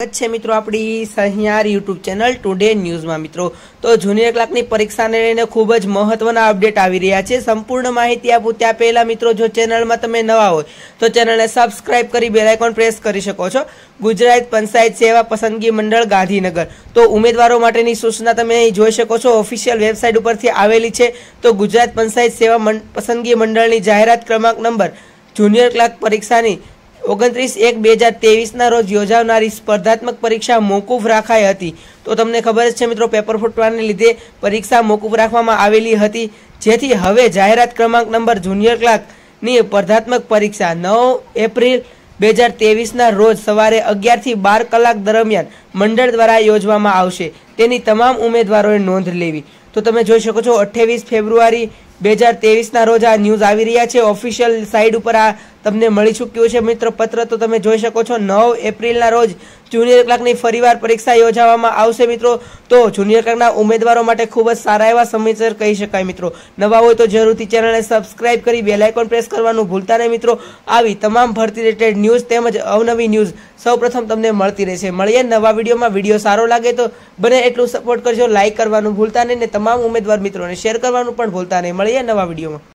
છે મિત્રો આપણી સહિયાર યુટ્યુબ ચેનલ ટુડે ન્યૂઝમાં મિત્રો તો જુનિયર ક્લાર્કની પરીક્ષાને લઈને ખૂબ જ મહત્વના અપડેટ આવી રહ્યા છે। સંપૂર્ણ માહિતી આપું ત્યાં પહેલા મિત્રો જો ચેનલમાં તમે નવા હોય તો ચેનલને સબસ્ક્રાઇબ કરી બેલ આઇકોન પ્રેસ કરી શકો છો। ગુજરાત પંચાયત સેવા પસંદગી મંડળ ગાંધીનગર તો ઉમેદવારો માટેની સૂચના તમે અહીં જોઈ શકો છો, ઓફિશિયલ વેબસાઇટ ઉપરથી આવેલી છે। તો ગુજરાત પંચાયત સેવા પસંદગી મંડળની જાહેરાત ક્રમાંક નંબર જુનિયર ક્લાર્ક પરીક્ષાની 29/1/2023 રોજ યોજાનારી સ્પર્ધાત્મક પરીક્ષા મોકૂફ રાખાઈ હતી। તો તમને ખબર જ છે મિત્રો, પેપર ફૂટવાને લીધે પરીક્ષા મોકૂફ રાખવામાં આવેલી હતી, જેથી હવે જાહેરાત ક્રમાંક નંબર જુનિયર ક્લાર્કની સ્પર્ધાત્મક પરીક્ષા 9 એપ્રિલ 2023 રોજ સવારે 11 થી 12 કલાક દરમિયાન મંડળ દ્વારા યોજવામાં આવશે। તેની તમામ ઉમેદવારોએ નોંધ લેવી। તો તમે જોઈ શકો છો 28 ફેબ્રુઆરી 2023 રોજ આ ન્યૂઝ આવી રહ્યા છે। ઓફિશિયલ સાઇટ ઉપર આ તમને મળી ચૂક્યું છે મિત્ર પત્ર। તો તમે જોઈ શકો છો 9 એપ્રિલના રોજ જુનિયર ક્લાર્કની ફરીવાર પરીક્ષા યોજવામાં આવશે મિત્રો। તો જુનિયર ક્લાર્કના ઉમેદવારો માટે ખૂબ જ સારા એવા સમાચાર કહી શકાય મિત્રો। નવા હોય તો જરૂરથી ચેનલને સબસ્ક્રાઇબ કરી બેલ આઇકોન પ્રેસ કરવાનું ભૂલતા નહીં મિત્રો। આવી તમામ ભરતી રિલેટેડ ન્યૂઝ તેમજ અવનવી ન્યૂઝ સૌપ્રથમ તમને મળતી રહેશે। મળીએ નવા વિડીયોમાં। વિડીયો સારો લાગે તો બને એટલું સપોર્ટ કરજો, લાઇક કરવાનું ભૂલતા નહીં ને તમામ ઉમેદવાર મિત્રોને શેર કરવાનું પણ ભૂલતા નહીં। મળીએ નવા વિડીયોમાં।